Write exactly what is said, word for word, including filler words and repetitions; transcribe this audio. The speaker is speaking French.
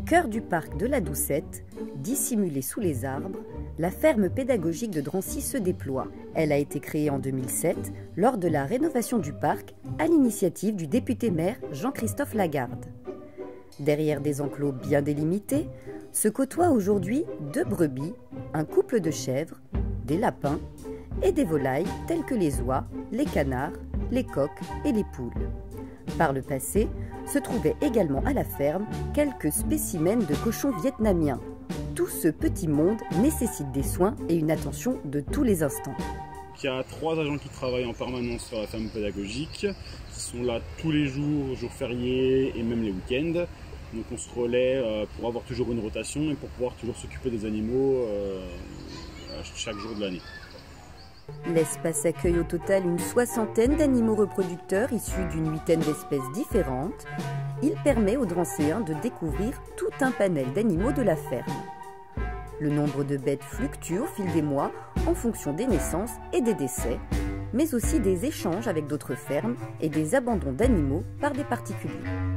cœur du parc de la Doucette, dissimulée sous les arbres, la ferme pédagogique de Drancy se déploie. Elle a été créée en deux mille sept lors de la rénovation du parc à l'initiative du député-maire Jean-Christophe Lagarde. Derrière des enclos bien délimités, se côtoient aujourd'hui deux brebis, un couple de chèvres, des lapins et des volailles telles que les oies, les canards, les coqs et les poules. Par le passé, se trouvaient également à la ferme quelques spécimens de cochons vietnamiens. Tout ce petit monde nécessite des soins et une attention de tous les instants. Il y a trois agents qui travaillent en permanence sur la ferme pédagogique, qui sont là tous les jours, jours fériés et même les week-ends. Donc on se relaie pour avoir toujours une rotation et pour pouvoir toujours s'occuper des animaux chaque jour de l'année. L'espace accueille au total une soixantaine d'animaux reproducteurs issus d'une huitaine d'espèces différentes. Il permet aux Drancéens de découvrir tout un panel d'animaux de la ferme. Le nombre de bêtes fluctue au fil des mois en fonction des naissances et des décès, mais aussi des échanges avec d'autres fermes et des abandons d'animaux par des particuliers.